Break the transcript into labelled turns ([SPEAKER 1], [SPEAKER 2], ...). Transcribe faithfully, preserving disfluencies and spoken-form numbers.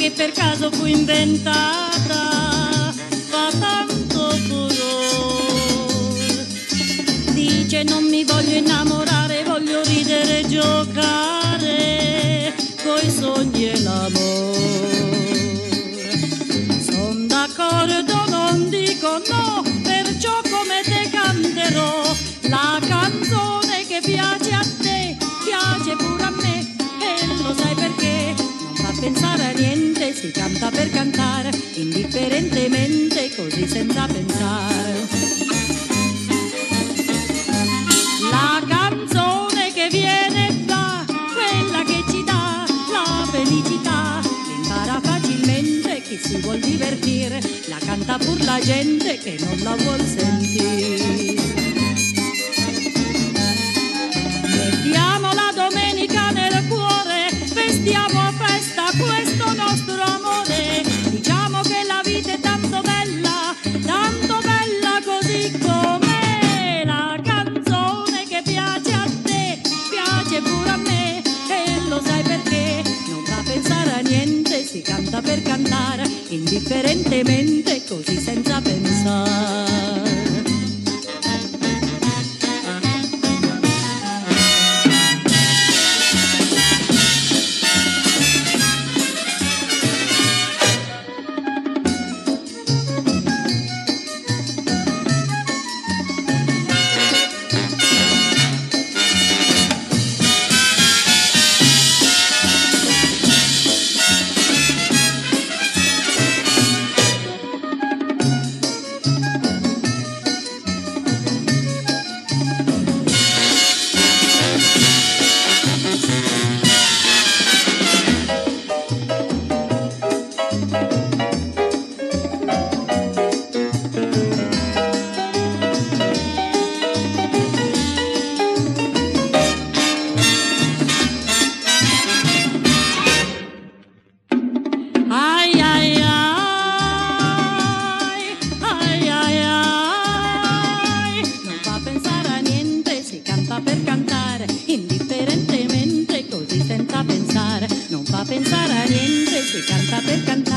[SPEAKER 1] che per caso fu inventata, fa tanto furore. Dice non mi voglio innamorare, voglio ridere e giocare coi sogni e l'amore. Son d'accordo, non dico no, perciò come te canterò la canzone che piace a te, piace pure a me, e lo sai perché? Non fa pensare a niente, si canta per cantare, indifferentemente, così senza pensare. La canzone che viene e va, quella che ci dà la felicità, impara facilmente chi si vuol divertire, la canta pur la gente che non la vuol sentire. Mettiamo la domenica nel cuore, festiamo a festa questo nostro amore, diciamo che la vita è tanto bella, tanto bella così com'è. La canzone che piace a te, piace pure a me, e lo sai perché? Non fa pensare a niente, si canta per cantare, indifferentemente, così senza pensare. Per cantare, indifferentemente, così senza pensare, non fa pensare a niente, si canta per cantare.